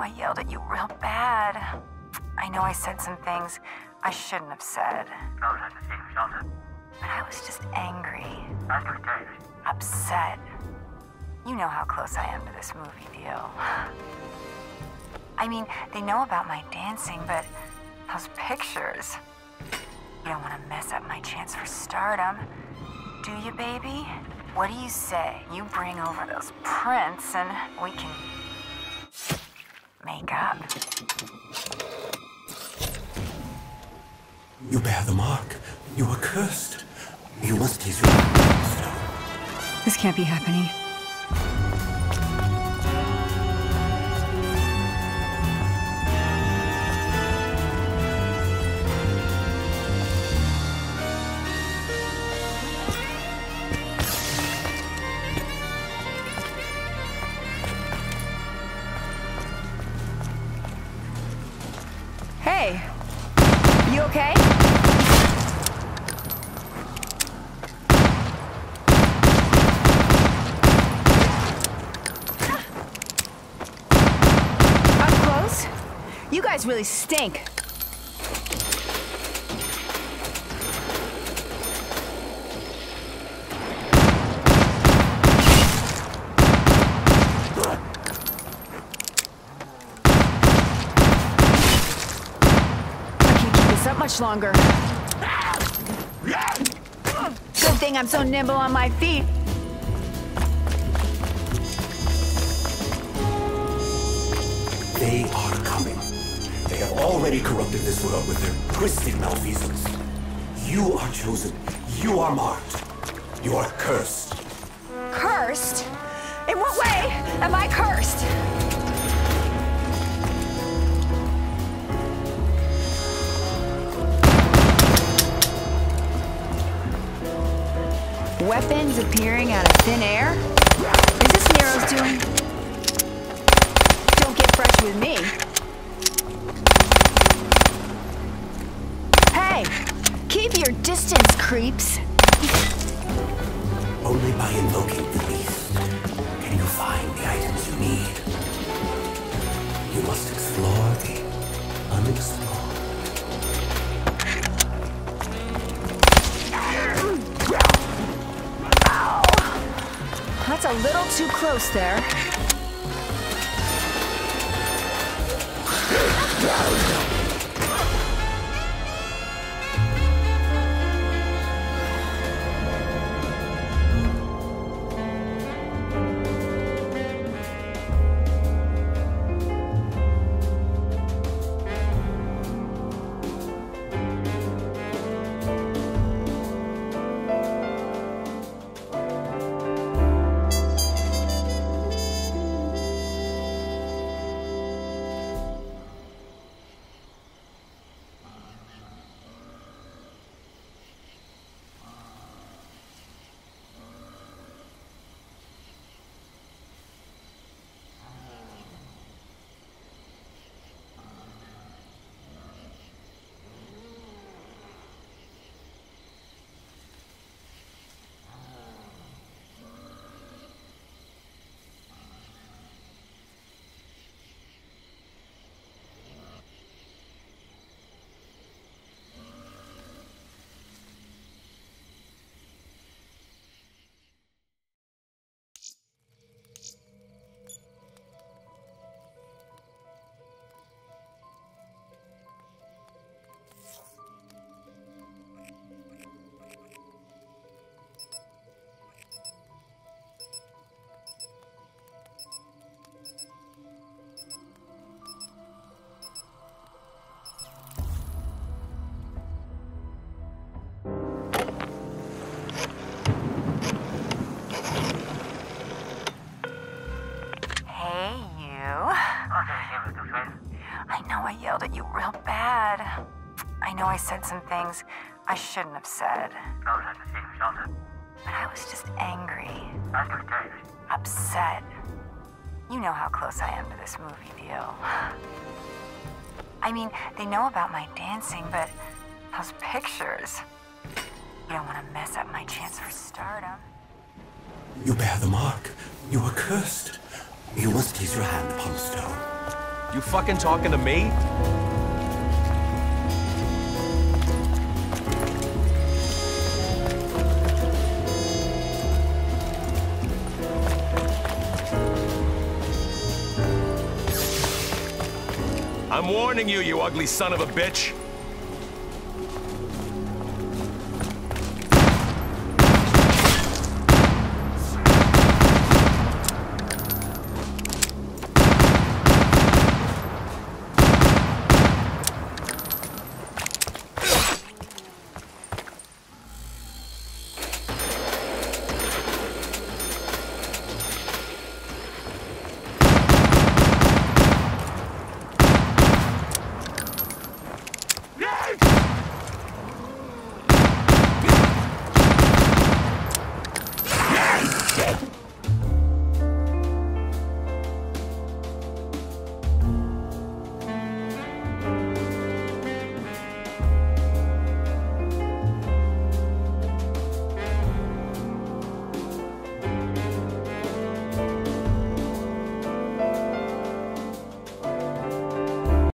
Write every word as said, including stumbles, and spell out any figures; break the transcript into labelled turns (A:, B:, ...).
A: I yelled at you real bad. I know I said some things I shouldn't have said. But I was just angry. Upset. You know how close I am to this movie deal. I mean, they know about my dancing, but those pictures... You don't want to mess up my chance for stardom, do you, baby? What do you say? You bring over those prints and we can... make up.
B: You bear the mark. You are cursed. You must taste your stone.
A: This can't be happening. Hey, you okay? Up close? You guys really stink. Up much longer. Good thing I'm so nimble on my feet.
B: They are coming. They have already corrupted this world with their twisted malfeasance. You are chosen. You are marked. You are cursed.
A: Cursed? In what way am I cursed? Weapons appearing out of thin air? Is this Nero's doing? Don't get fresh with me. Hey! Keep your distance, creeps!
B: Only by invoking the beast can you find the items you need. You must explore the unexplored.
A: That's a little too close there. I yelled at you real bad. I know I said some things I shouldn't have said. But I was just angry. Upset. You know how close I am to this movie deal. I mean, they know about my dancing, but those pictures... You don't want to mess up my chance for stardom.
B: You bear the mark. You are cursed. You must place your hand upon the stone.
C: You fucking talking to me? I'm warning you, you ugly son of a bitch.